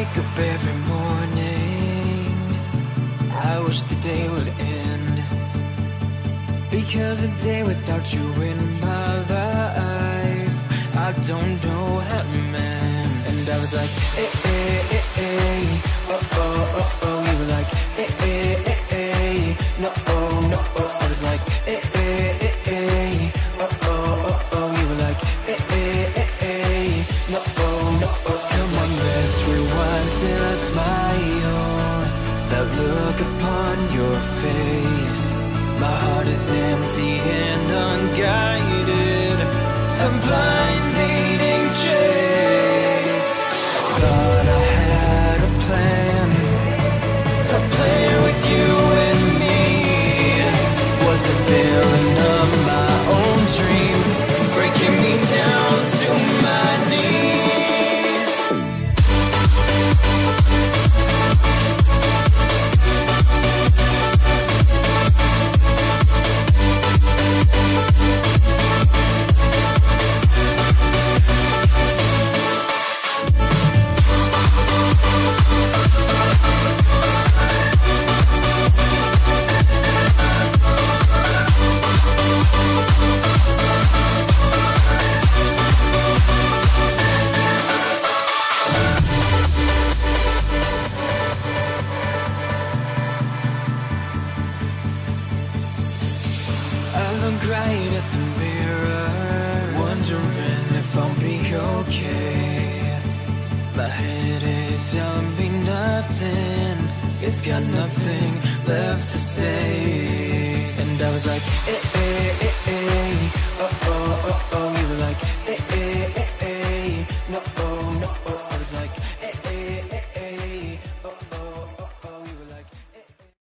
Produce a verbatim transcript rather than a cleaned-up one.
wake up every morning, I wish the day would end, because a day without you in my life, I don't know how to mend. And I was like, eh, eh, eh, eh, oh, oh, oh, oh. You were like, eh, eh, eh, eh, no, oh, no, oh. I was like, eh, eh, eh, eh, oh, oh, oh, oh. You were like, eh, eh, eh, eh, no, oh, no, oh. Come on, let's rewind till I smile, that look upon your face. My heart is empty and unguided, a blind leading chase. I thought I had a plan, a plan with you and me. Was the villain of my own dream, breaking me down to my knees. Right at the mirror, wondering if I'll be okay. My head is telling me nothing, it's got nothing left to say. And I was like, eh, eh, eh, eh.